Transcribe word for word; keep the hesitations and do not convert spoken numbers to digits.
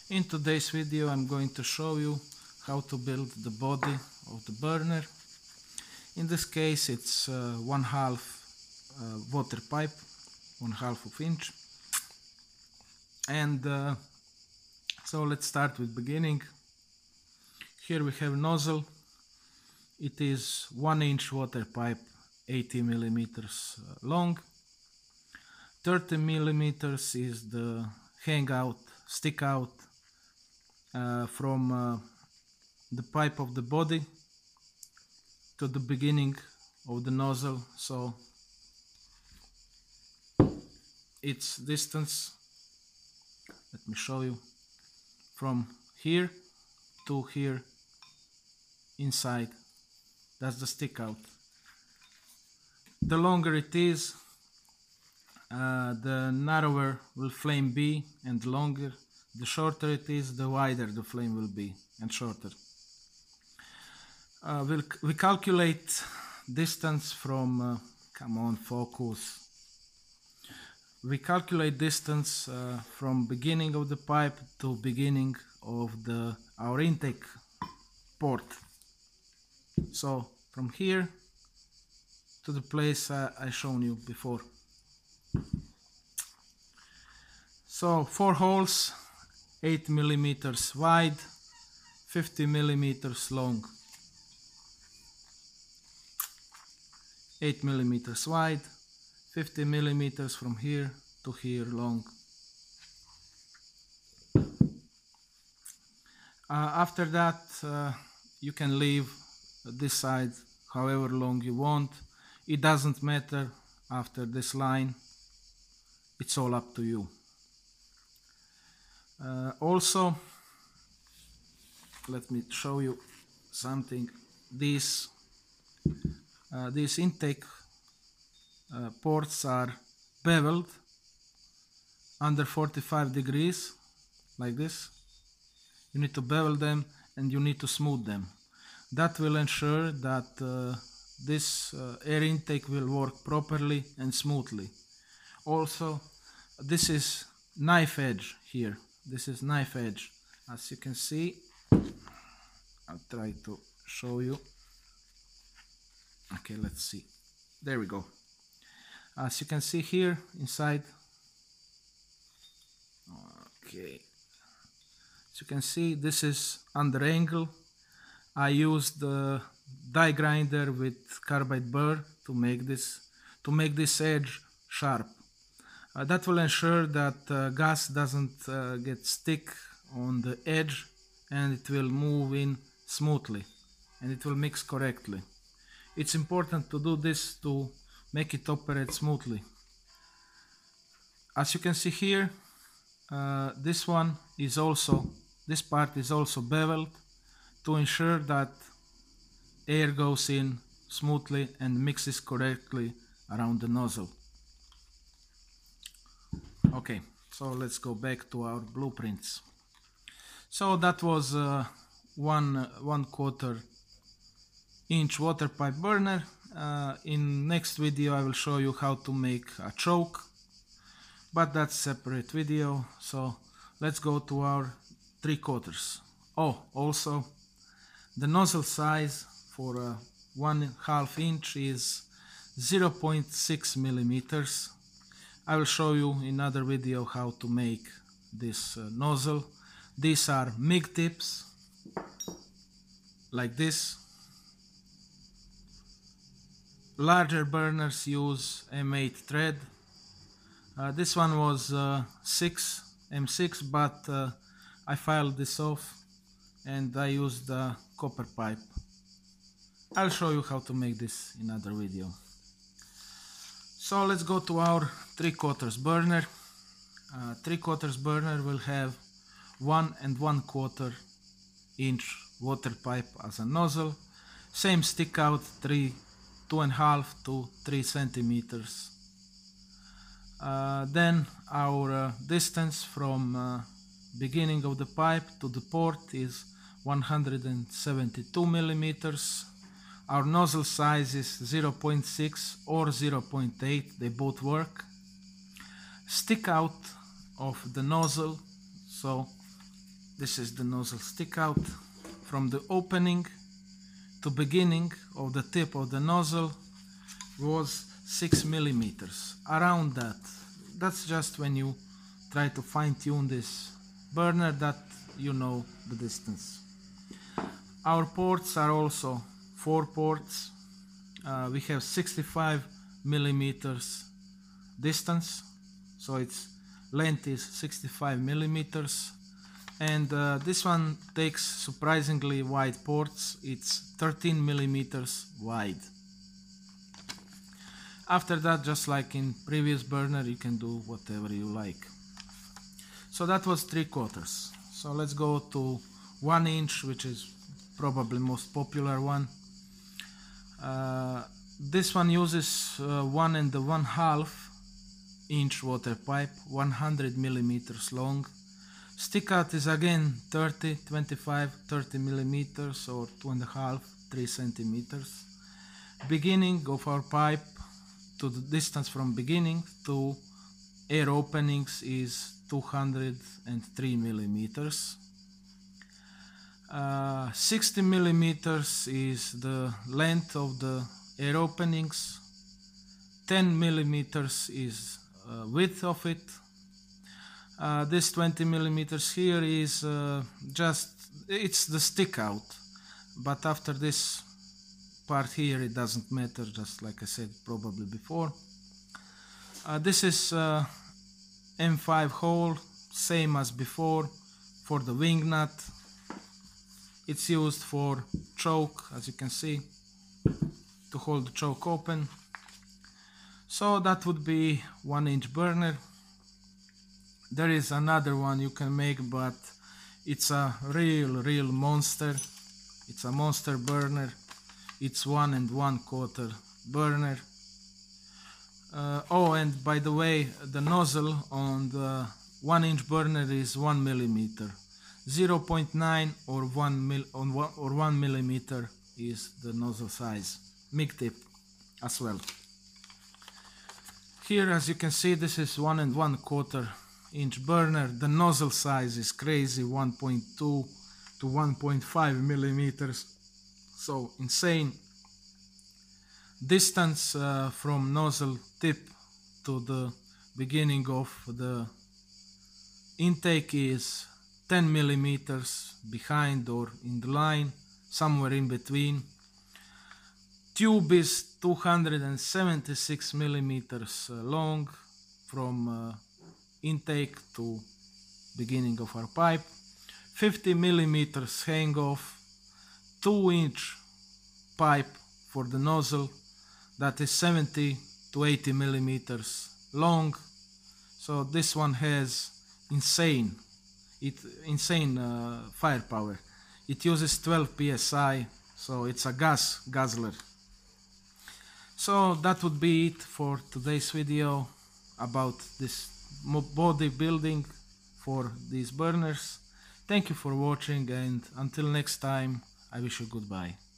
In today's video I'm going to show you how to build the body of the burner. In this case it's uh, one half uh, water pipe, one half of inch. And uh, so let's start with beginning. Here we have nozzle. It is one inch water pipe, eighty millimeters long. thirty millimeters is the hang out, stick out uh, from uh, the pipe of the body to the beginning of the nozzle. So its distance, let me show you, from here to here inside. That's the stick out. The longer it is, uh, the narrower will flame be, and the longer, the shorter it is, the wider the flame will be, and shorter. Uh, we'll, we calculate distance from, uh, come on, focus. We calculate distance uh, from beginning of the pipe to beginning of the our intake port. So from here to the place uh, I shown you before. So four holes, eight millimeters wide, fifty millimeters long. eight millimeters wide, fifty millimeters from here to here long. Uh, after that uh, you can leave this side however long you want. It doesn't matter after this line, it's all up to you. Uh, also, let me show you something. These uh, these intake uh, ports are beveled under forty-five degrees, like this. You need to bevel them and you need to smooth them. That will ensure that uh, this uh, air intake will work properly and smoothly. Also, this is knife edge here. This is knife edge. As you can see, I'll try to show you. Okay, let's see. There we go. As you can see here inside. Okay. As you can see, this is under angle. I used the die grinder with carbide burr to make this to make this edge sharp. Uh, that will ensure that uh, gas doesn't uh, get stick on the edge, and it will move in smoothly and it will mix correctly. It's important to do this to make it operate smoothly. As you can see here, uh, this one is also this part is also beveled to ensure that air goes in smoothly and mixes correctly around the nozzle. Okay, so let's go back to our blueprints. So that was uh, one uh, one quarter inch water pipe burner. Uh, in next video I will show you how to make a choke, but that's a separate video. So let's go to our three quarters. Oh, also the nozzle size for a one half inch is zero point six millimeters. I will show you in another video how to make this uh, nozzle. These are M I G tips, like this. Larger burners use M eight thread. Uh, this one was uh, six M six, but uh, I filed this off and I used the copper pipe. I'll show you how to make this in another video. So let's go to our three quarters burner. Uh, three quarters burner will have one and one quarter inch water pipe as a nozzle. Same stick out, three, two and a half to three centimeters. Uh, then our uh, distance from uh, beginning of the pipe to the port is one hundred seventy-two millimeters. Our nozzle size is zero point six or zero point eight, they both work. Stick out of the nozzle, so This is the nozzle stick out. From the opening to beginning of the tip of the nozzle was six millimeters. Around that. That's just when you try to fine-tune this burner that you know the distance. Our ports are also four ports. Uh, we have sixty-five millimeters distance, so its length is sixty-five millimeters, and uh, this one takes surprisingly wide ports. It's thirteen millimeters wide. After that, just like in previous burner, you can do whatever you like. So that was three quarters. So let's go to one inch, which is probably most popular one. Uh, this one uses uh, one and the one half inch water pipe, one hundred millimeters long. Stick out is again thirty, twenty-five, thirty millimeters or two and a half, three centimeters. Beginning of our pipe to the distance from beginning to air openings is two hundred three millimeters. Uh, sixty millimeters is the length of the air openings, ten millimeters is uh, width of it. Uh, this twenty millimeters here is uh, just, it's the stick out, but after this part here it doesn't matter, just like I said probably before. Uh, this is uh, M five hole, same as before for the wing nut. It's used for choke, as you can see, to hold the choke open. So that would be one inch burner. There is another one you can make, but it's a real, real monster. It's a monster burner. It's one and one quarter burner. Uh, oh, and by the way, the nozzle on the one inch burner is one millimeter. zero point nine or one mil on one, or one millimeter is the nozzle size. M I G tip as well. Here, as you can see, this is one and one quarter inch burner. The nozzle size is crazy, one point two to one point five millimeters. So insane. Distance uh, from nozzle tip to the beginning of the intake is ten millimeters behind or in the line, somewhere in between. Tube is two hundred seventy-six millimeters uh, long from uh, intake to beginning of our pipe. fifty millimeters hang off, two inch pipe for the nozzle, that is seventy to eighty millimeters long. So this one has insane It insane uh, firepower. It uses twelve P S I, so it's a gas guzzler. So that would be it for today's video about this body building for these burners. Thank you for watching, and until next time, I wish you goodbye.